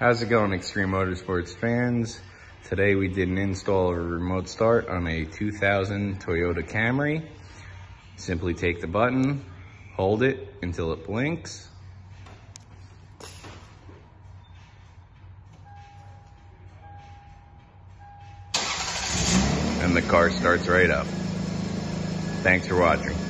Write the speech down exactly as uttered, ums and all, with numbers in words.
How's it going, Extreme Motorsports fans? Today we did an install of a remote start on a two thousand Toyota Camry. Simply take the button, hold it until it blinks. And the car starts right up. Thanks for watching.